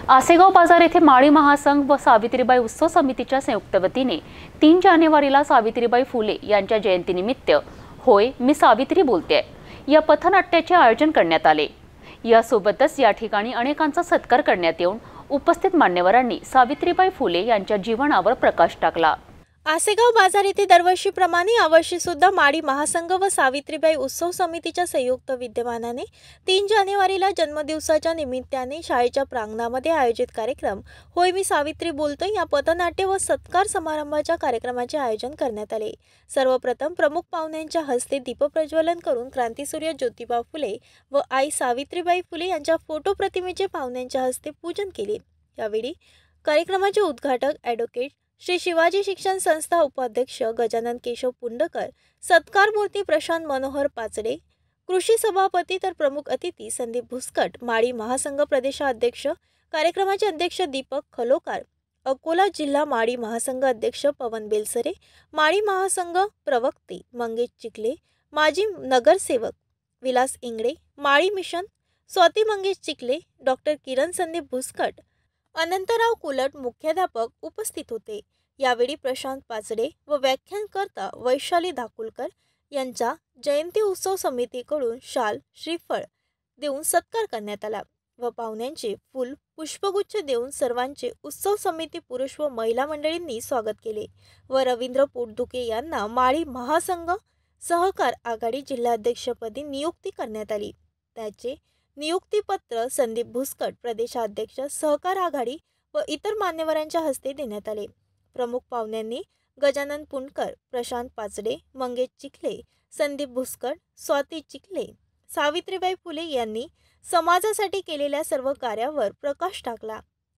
आसेगाव बाजार येथे माळी महासंघ व सावित्रीबाई उत्सव समितीच्या संयुक्त वतीने 3 जानेवारीला सावित्रीबाई फुले यांच्या जयंतीनिमित्त होय मी सावित्री बोलते या पथनाट्याचे आयोजन करण्यात आले। यासोबतच या ठिकाणी अनेकांचा सत्कार करण्यात येऊन उपस्थित मान्यवरांनी सावित्रीबाई फुले यांच्या जीवनावर प्रकाश टाकला। आसेगाव बाजार येथे दरवर्षीप्रमाणे यावर्षी सुद्धा माळी महासंघ व सावित्रीबाई उत्सव समितीच्या संयुक्त विद्यमानाने 3 जानेवारीला जन्मदिवसाच्या निमित्ताने शाळेच्या प्रांगणामध्ये आयोजित कार्यक्रम होय मी सावित्री बोलतोय या पथनाट्य व सत्कार समारंभाच्या कार्यक्रमाचे आयोजन करण्यात आले। सर्वप्रथम प्रमुख पाहुण्यांच्या हस्ते दीपप्रज्वलन करून क्रांतीसूर्य ज्योतिबा फुले व आई सावित्रीबाई फुले यांच्या फोटो प्रतिमेचे पाहुण्यांच्या हस्ते पूजन केले। यावेळी कार्यक्रमाचे उद्घाटक ॲडव्होकेट श्री शिवाजी शिक्षण संस्था उपाध्यक्ष गजानन केशव पुंडकर, सत्कार मूर्ती प्रशांत मनोहर पाचडे, कृषी सभापती तर प्रमुख अतिथी संदीप भुसकट, माळी महासंघ प्रदेशाध्यक्ष, कार्यक्रमाचे अध्यक्ष दीपक खलोकार, अकोला जिल्हा माळी महासंघ अध्यक्ष पवन बेलसरे, माळी महासंघ प्रवक्ते मंगेश चिखले, माजी नगरसेवक विलास इंगळे, माळी मिशन स्वाती मंगेश चिखले, डॉक्टर किरण संदीप भुसकट, अनंतराव कुलट मुख्याध्यापक उपस्थित होते। यावेळी प्रशांत पाचडे व व्याख्यानकर्ता वैशाली धाकुलकर यांचा जयंती उत्सव समितीकडून शाल श्रीफळ देऊन सत्कार करण्यात आला व पाहुण्यांचे फूल पुष्पगुच्छ देऊन सर्वांचे उत्सव समिती पुरुष व महिला मंडळींनी स्वागत केले व रवींद्र पोटदुखे यांना माळी महासंघ सहकार आघाडी जिल्हाध्यक्षपदी नियुक्ती करण्यात आली। त्याचे नियुक्तीपत्र संदीप भुसकट प्रदेशाध्यक्ष सहकार आघाडी व इतर मान्यवरांच्या हस्ते देण्यात आले। प्रमुख पाहुण्यांनी गजानन पुंडकर, प्रशांत पाचडे, मंगेश चिखले, संदीप भुसकट, स्वाती चिखले, सावित्रीबाई फुले यांनी समाजासाठी केलेल्या सर्व कार्यावर प्रकाश टाकला।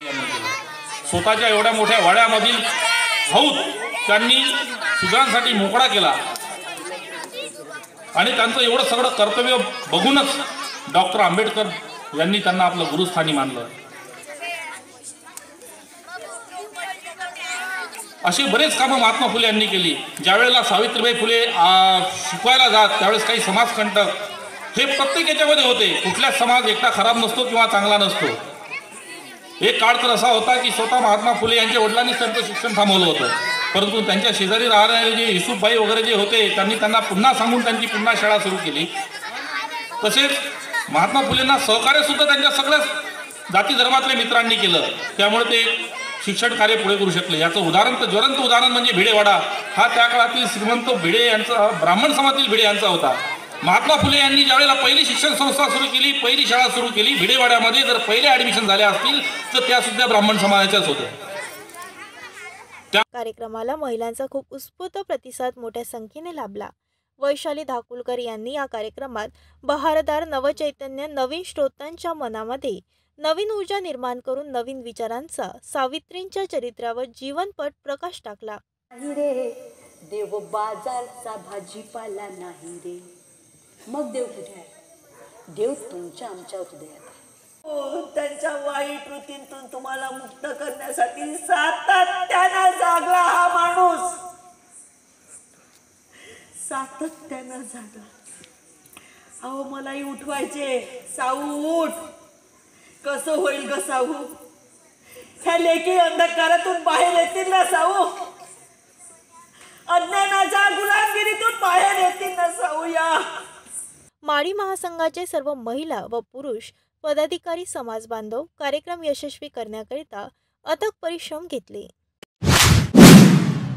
स्वतःच्या एवढ्या मोठ्या वाड्यामधील हौद त्यांनी सुधारांसाठी मोकळा केला आणि त्यांचं एवढं सगळं कर्तव्य बघूनच डॉक्टर आंबेडकर यांनी त्यांना आपलं गुरुस्थानी मानलं। अशी बरेच कामं महात्मा फुले यांनी केली। ज्यावेळेला सावित्रीबाई फुले शिकवायला जात त्यावेळेस काही समाजकंटक हे प्रत्येक याच्यामध्ये होते। कुठलाच समाज एकटा खराब नसतो किंवा चांगला नसतो। एक काळ तर असा होता की स्वतः महात्मा फुले यांच्या वडिलांनीच त्यांचं शिक्षण थांबवलं होतं, परंतु त्यांच्या शेजारी राहणारे जे युसुफबाई वगैरे जे होते त्यांनी त्यांना पुन्हा सांगून त्यांची पुन्हा शाळा सुरू केली। तसेच महात्मा फुलेंना सहकार्य सुद्धा त्यांच्या सगळ्या जाती धर्मातल्या मित्रांनी केलं, त्यामुळे ते शिक्षण कार्य पुढे करू शकले। याचं उदाहरण तर ज्वलंत उदाहरण म्हणजे भिडेवाडा हा त्या काळातील श्रीमंत भिडे यांचा ब्राह्मण समाजातील भिडे यांचा होता। महात्मा फुले यांनी ज्यावेळेला पहिली शिक्षण संस्था सुरू केली, पहिली शाळा सुरू केली भिडेवाड्यामध्ये, जर पहिले ॲडमिशन झाले असतील तर त्या सुद्धा ब्राह्मण समाजाच्याच होत्या। कार्यक्रमाला महिलांचा खूप उत्स्फूर्त प्रतिसाद मोठ्या संख्येने लाभला। वैशाली धाकुलकर यांनी या कार्यक्रमात बहारदार नवचैतन्य नवीन श्रोत्यांच्या मनामध्ये नवीन ऊर्जा निर्माण करून नवीन विचारांचा सावित्रींच्या चरित्रावर जीवनपट प्रकाश टाकला। नाही रे देव बाजारचा भाजीपाला नाही रे, मग देव कुठे आहे? देव तुमच्या आमच्या हृदयात। त्यांच्या वाईट वृत्तीतून तुम्हाला मुक्त करण्यासाठी सातत्याने जागला हा माणूस, सातत्यानं जागा। अहो मलाही उठवायचे, साऊ उठ, कसं होईल ग साऊ? ह्या लेकी अंधकारातून बाहेर येतील ना साऊ? अज्ञानाच्या गुलामगिरीतून बाहेर येतील ना साऊ? या माळी महासंघाचे सर्व महिला व पुरुष पदाधिकारी समाज बांधव कार्यक्रम यशस्वी करण्याकरिता अथक परिश्रम घेतले।